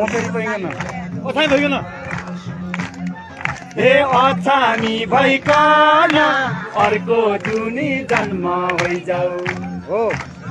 फेरि भइगन अछामी भइगन हे अछामी भइकन अर्को जुनी जन्म होइजाऊ हो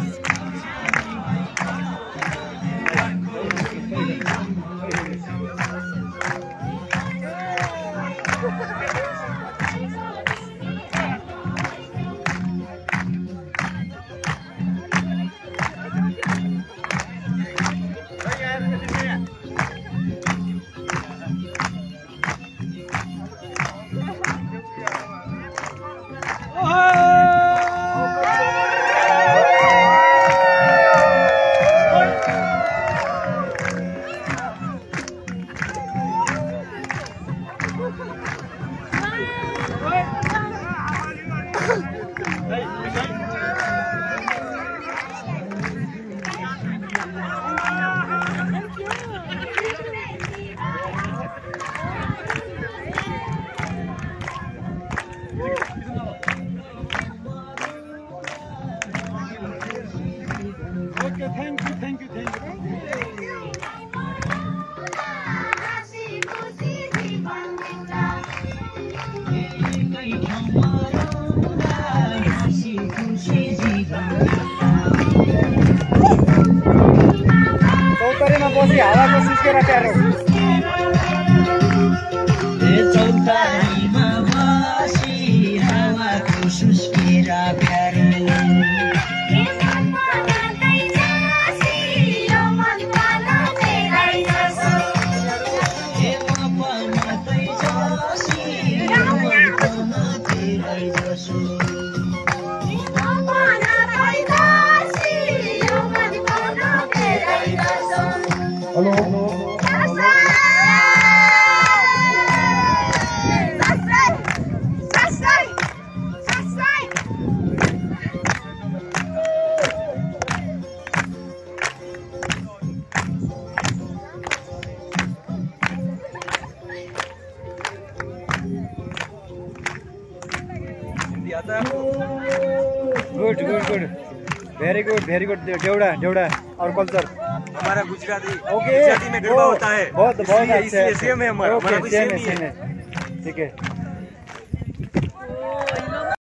Thank you. चौतारीमा बसी हावाको सिस्केर प्यारो चौतारीमा बसी हावाको सिस्केर प्यारो Hello. Good. Very good. Deoda और कल्चर हमारा गुजराती गुजराती में गरबा होता है बहुत अच्छा है सेम है हमारा सेम है ठीक है।